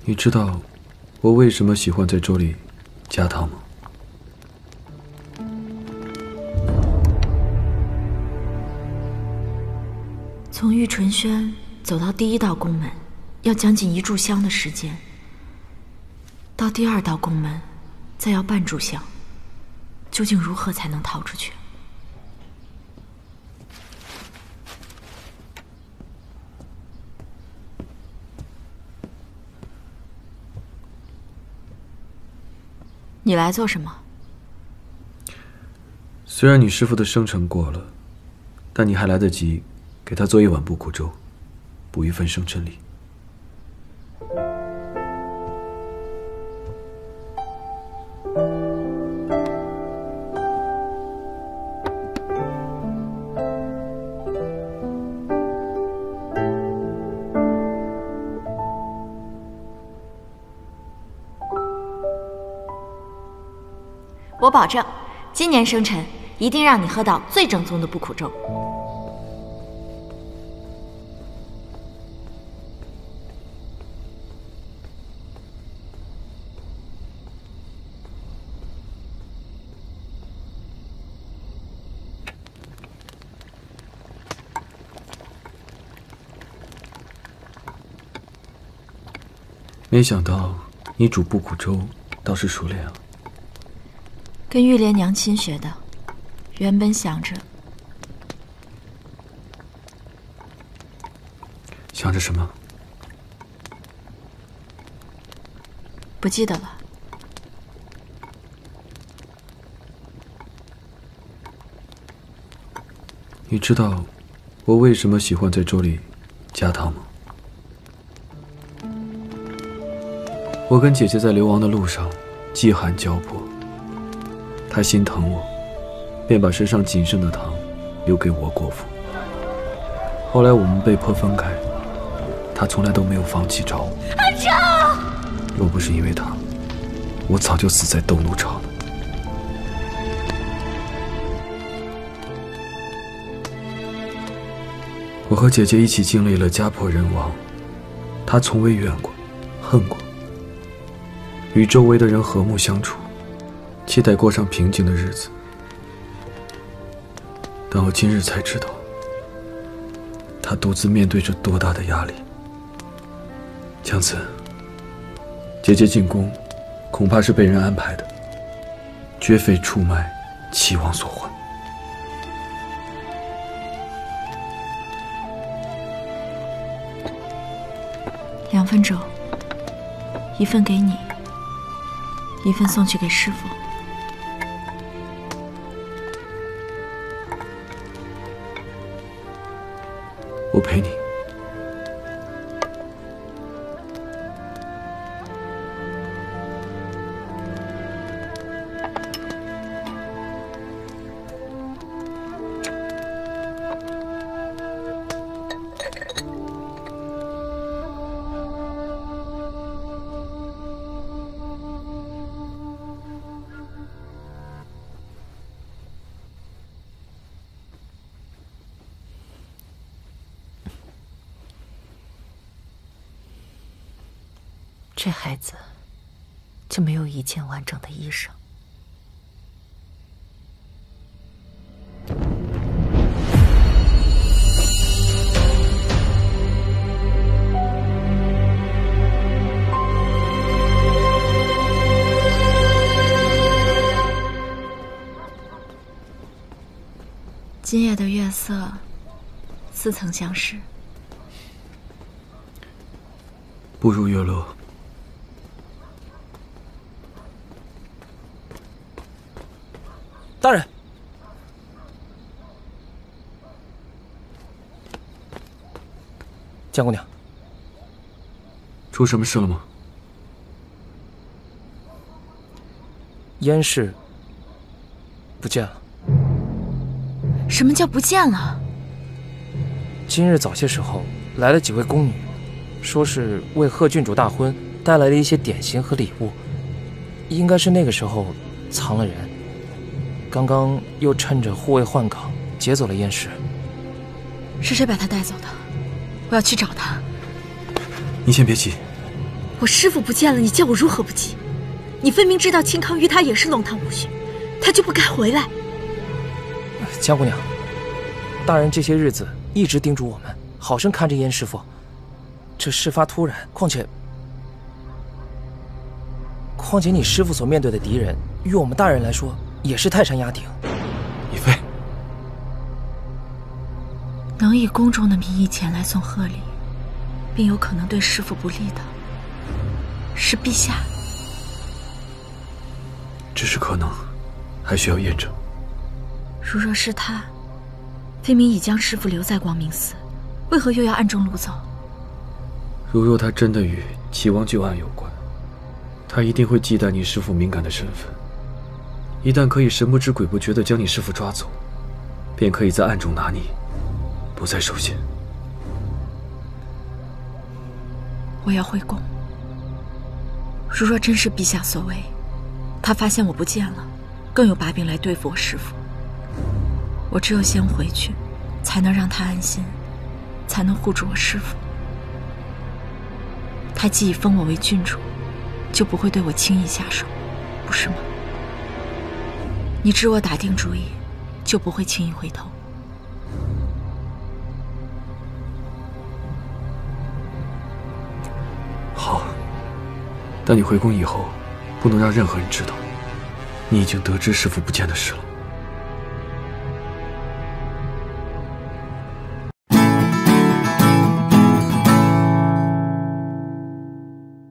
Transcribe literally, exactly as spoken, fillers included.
你知道我为什么喜欢在粥里加糖吗？ 从玉纯轩走到第一道宫门，要将近一炷香的时间；到第二道宫门，再要半炷香。究竟如何才能逃出去？你来做什么？ 虽然你师父的生辰过了，但你还来得及给他做一碗不苦粥，补一份生辰礼。 我保证，今年生辰一定让你喝到最正宗的不苦粥。 没想到你煮不苦粥倒是熟练了。 跟玉莲娘亲学的，原本想着…… 想着什么？ 不记得了。 你知道我为什么喜欢在粥里加糖吗？我跟姐姐在流亡的路上，饥寒交迫。他心疼我，便把身上仅剩的糖留给我果腹。后来我们被迫分开，他从来都没有放弃找我。 阿昭， 若不是因为他，我早就死在斗奴巢了。我和姐姐一起经历了家破人亡，她从未怨过、恨过，与周围的人和睦相处。期待过上平静的日子，但我今日才知道，他独自面对着多大的压力。江子，姐姐进宫，恐怕是被人安排的，绝非出卖齐王所换。 两份粥，一份给你，一份送去给师父。 我陪你。 这孩子就没有一件完整的衣裳。今夜的月色似曾相识， 不如月落。 大人，江姑娘， 出什么事了吗？ 燕氏不见了。 什么叫不见了？ 今日早些时候来了几位宫女，说是为贺郡主大婚带来了一些点心和礼物，应该是那个时候藏了人。刚刚又趁着护卫换岗劫走了燕氏。 是谁把她带走的？我要去找她。 你先别急， 我师父不见了，你叫我如何不急？你分明知道青康玉他也是龙潭无绪，他就不该回来。 江姑娘，大人这些日子一直叮嘱我们，好生看着燕师傅。这事发突然，况且况且你师父所面对的敌人，与我们大人来说也是泰山压顶。 以妃， 能以宫中的名义前来送贺礼，并有可能对师父不利的，是陛下。 只是可能，还需要验证。 如若是他，分明已将师父留在光明寺，为何又要暗中掳走？ 如若他真的与齐王旧案有关，他一定会忌惮你师父敏感的身份。一旦可以神不知鬼不觉地将你师父抓走，便可以在暗中拿你，不再受限。 我要回宫。如若真是陛下所为，他发现我不见了，更有把柄来对付我师父。我只有先回去，才能让他安心，才能护住我师父。他既已封我为郡主，就不会对我轻易下手，不是吗？你知我打定主意，就不会轻易回头。 好，但你回宫以后，不能让任何人知道，你已经得知师父不见的事了。